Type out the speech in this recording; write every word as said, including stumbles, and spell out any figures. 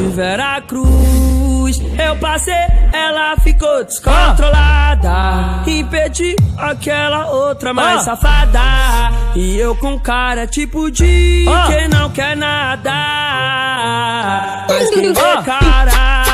Veracruz, eu passei, ela ficou descontrolada. Ah. Impedi aquela outra mais ah. safada. E eu com cara tipo de ah. quem não quer nada. Mas quem ah. quer cara